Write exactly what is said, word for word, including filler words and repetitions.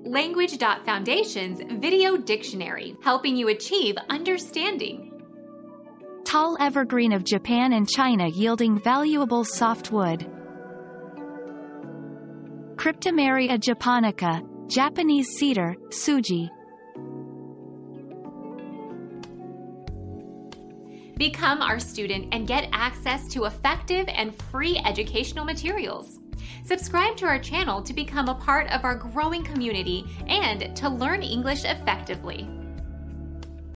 Language Foundation's Video Dictionary, helping you achieve understanding. Tall evergreen of Japan and China yielding valuable softwood. Cryptomeria japonica, Japanese cedar, Suji. Become our student and get access to effective and free educational materials. Subscribe to our channel to become a part of our growing community and to learn English effectively.